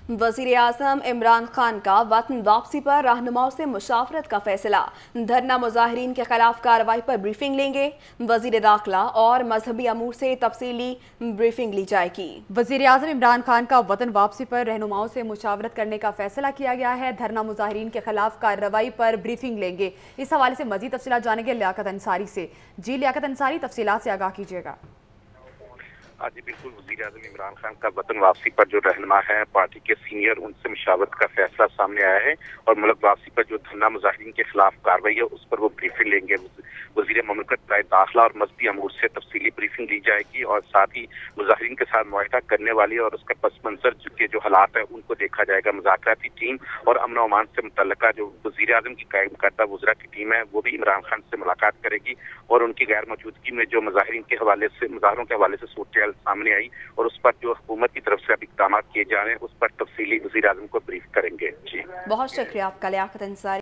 वज़ीर आज़म इमरान खान का वतन वापसी पर रहनुमाओं से मुशावरत का फैसला। धरना मुजाहिरीन के खिलाफ कार्रवाई पर ब्रीफिंग लेंगे। वज़ीर दाखिला और मजहबी अमूर से तफसीली ब्रीफिंग ली जाएगी। वज़ीर आज़म इमरान खान का वतन वापसी पर रहनुमाओं से मुशावरत करने का फैसला किया गया है। धरना मुजाहिरीन के खिलाफ कार्रवाई पर ब्रीफिंग लेंगे। इस हवाले से मज़ीद तफसीलात जानेंगे लियाकत अंसारी से। जी लियाकत अंसारी, तफसीलात से आगाह कीजिएगा। जी बिल्कुल, वज़ीर आज़म इमरान खान का वतन वापसी पर जो रहनुमा है पार्टी के सीनियर, उनसे मुशावरत का फैसला सामने आया है और मुल्क वापसी पर जो धरना मुजाहिरीन के खिलाफ कार्रवाई है उस पर वो ब्रीफिंग लेंगे। वज़ीर ममलकत बराए दाखिला और मजहबी अमूर से तफसीली ब्रीफिंग ली जाएगी और साथ ही मुजाहिरीन के साथ मुआहिदा करने वाली और उसके पस मंजर के जो हालात है उनको देखा जाएगा। मुज़ाकराती टीम और अमन व अमान से मुतल्लिका जो वज़ीर आज़म की कायम करदा वज़रा की टीम है वो भी इमरान खान से मुलाकात करेगी और उनकी गैर मौजूदगी में जो मुजाहिरीन के हवाले से मुजाहरों के हवाले से सूरत सामने आई और उस पर जो हुकूमत की तरफ से अब इक़दाम किए जा रहे हैं उस पर तफसीली वज़ीर आज़म को ब्रीफ करेंगे। जी बहुत शुक्रिया आपका लियाकत अंसारी।